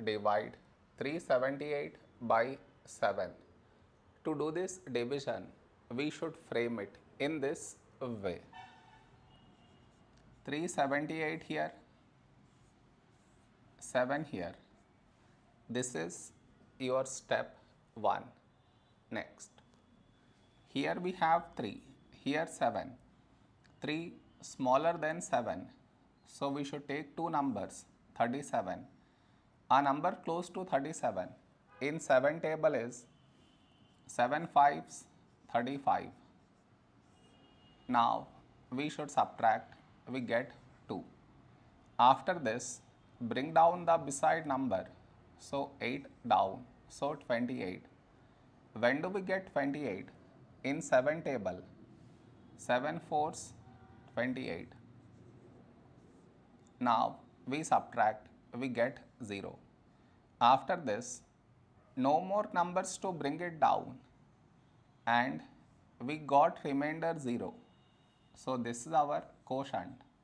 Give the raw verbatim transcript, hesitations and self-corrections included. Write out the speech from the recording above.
divide three hundred seventy-eight by seven. To do this division, we should frame it in this way. three hundred seventy-eight here, seven here. This is your step one. Next, here we have three, here seven. three smaller than seven, so we should take two numbers, thirty-seven. A number close to thirty-seven in seven table is seven fives, thirty-five. Now we should subtract, we get two. After this, bring down the beside number, so eight down, so twenty-eight. When do we get twenty-eight? In seven table, seven fours, twenty-eight. Now we subtract, we get zero. After this, no more numbers to bring it down, and we got remainder zero. So this is our quotient.